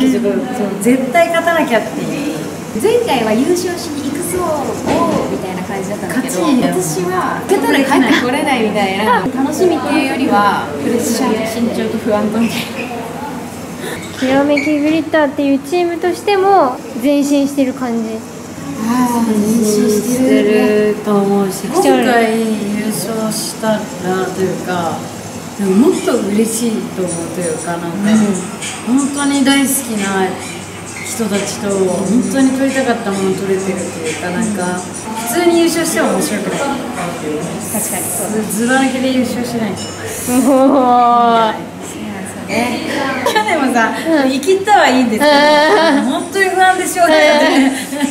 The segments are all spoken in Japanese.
すごい、そう絶対勝たなきゃっていう。前回は優勝しに行くぞみたいな感じだったんだけど、私は勝たない帰ってこれないみたいな楽しみっていうよりはプレッシャーと緊張と不安とみたいな。 きらめきグリッターっていうチームとしても前進してる感じ。 前進してると思うし、今回優勝したらというか、でももっと嬉しいと思うというか、なんか、本当に大好きな人たちと本当に取りたかったもの取れてるっていうか、なんか普通に優勝しても面白くない。確かにそう。ずば抜けで優勝しないと。去年もさ、生きったはいいんですけど、本当に不安でしょうがない。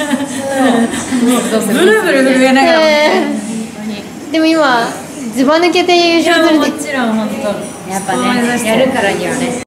ブルブル震えながら。 でも今ずば抜けて優勝するって。 もちろん本当。やっぱね、やるからにはね。